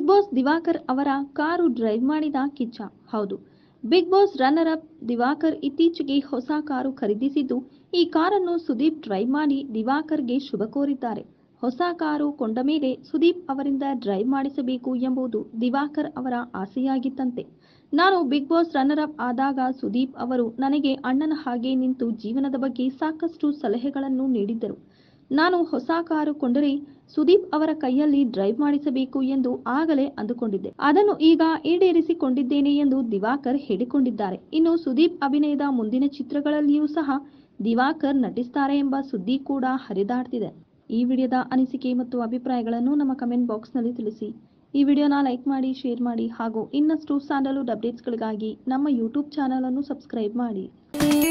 Big boss Diwakar ಅವರ car drive ಮಾಡಿದ ಕಿಚ್ಚ. ಹೌದು, big boss runner up Divakar ಇತ್ತೀಚೆಗೆ ಹೊಸ ಕಾರು ಖರೀದಿಸಿದ್ದು, ಈ ಕಾರನ್ನು ಸುದೀಪ್ ಡ್ರೈವ್ ಮಾಡಿ ದಿವಾಕರ್ಗೆ ಶುಭ ಕೋರಿದ್ದಾರೆ. ಹೊಸ ಕಾರು ಕೊಂಡ ಮೇಲೆ ಸುದೀಪ್ ಅವರಿಂದ ಡ್ರೈವ್ ಮಾಡಿಸಬೇಕು ಎಂಬುದು ದಿವಾಕರ್ ಅವರ ಆಸೆಯಾಗಿತ್ತಂತೆ. ನಾನು ಬಿಗ್ ಬಾಸ್ ರನ್ನರ್ ಅಪ್ ಆದಾಗ ಸುದೀಪ್ ಅವರು ನನಗೆ ಅಣ್ಣನ ಹಾಗೆ ನಿಂತು ಜೀವನದ ಬಗ್ಗೆ ಸಾಕಷ್ಟು ಸಲಹೆಗಳನ್ನು ನೀಡಿದ್ದರು. ನಾನು ಹೊಸ ಕಾರು ಕೊಂಡರೆ ಸುದೀಪ್ ಅವರ ಕೈಯಲ್ಲಿ ಡ್ರೈವ್ ಮಾಡಿಸಬೇಕು ಎಂದು ಆಗಲೇ ಅಂದುಕೊಂಡಿದ್ದೆ. ಅದನ್ನು ಈಗ ಈಡೇರಿಸಿಕೊಂಡಿದ್ದೇನೆ ಎಂದು ದಿವಾಕರ್ ಹೇಳಿಕೊಂಡಿದ್ದಾರೆ. ಇನ್ನು ಸುದೀಪ್ ಅಭಿನಯದ ಮುಂದಿನ ಚಿತ್ರಗಳಲ್ಲಿಯೂ ಸಹ ದಿವಾಕರ್ ನಟಿಸ್ತಾರೆ ಎಂಬ ಸುದ್ದಿ ಕೂಡ ಹರಿದಾಡ್ತಿದೆ. ಈ ವಿಡಿಯೋದ ಅನಿಸಿಕೆ ಮತ್ತು ಅಭಿಪ್ರಾಯಗಳನ್ನು ನಮ್ಮ ಕಮೆಂಟ್ ಬಾಕ್ಸ್ನಲ್ಲಿ ತಿಳಿಸಿ. ಈ ವಿಡಿಯೋನ ಲೈಕ್ ಮಾಡಿ, ಶೇರ್ ಮಾಡಿ ಹಾಗೂ ಇನ್ನಷ್ಟು ಸ್ಯಾಂಡಲ್ವುಡ್ ಅಪ್ಡೇಟ್ಸ್ಗಳಿಗಾಗಿ ನಮ್ಮ ಯೂಟ್ಯೂಬ್ ಚಾನಲ್ ಅನ್ನು ಸಬ್ಸ್ಕ್ರೈಬ್ ಮಾಡಿ.